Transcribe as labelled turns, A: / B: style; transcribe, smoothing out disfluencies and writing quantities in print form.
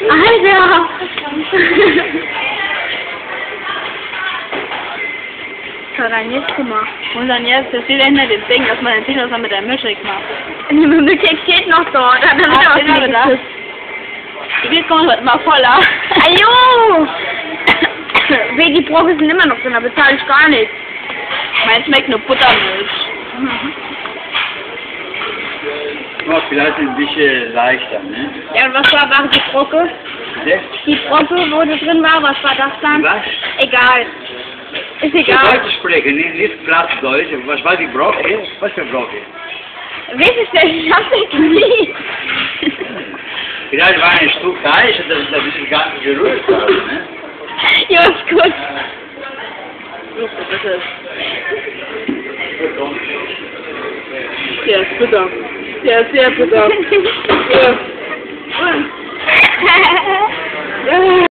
A: Alter! Was hat er denn jetzt gemacht?
B: Und dann jetzt, das steht hinter dem Ding, dass man sieht, was man mit der Milchshake macht.
A: Die Bibliothek steht noch dort. Dann
B: Den haben wir da. Die Bild kommt heute mal voller.
A: Ajo! Weh, die Brocken sind immer noch drin, da bezahle ich gar nichts.
B: Meins schmeckt nur Buttermilch.
C: Ja, vielleicht ein bisschen leichter, ne?
A: Ja, und was war die Brocke?
C: Bitte?
A: Die Brocke, wo das drin war, was war das dann?
C: Was?
A: Egal. Ist
C: Ja,
A: egal.
C: Deutsch sprechen, nicht Plattdeutsch. Was war die Brocke? Was für Brocke?
A: Weiß ich denn? Ich hab's nicht nie.
C: Vielleicht war ein Stück Eis, das ist ein bisschen ganz gerührt hat, ne?
A: Ja, ist gut.
B: Bitte. Der ist bitter. Der ist sehr bitter. Ja.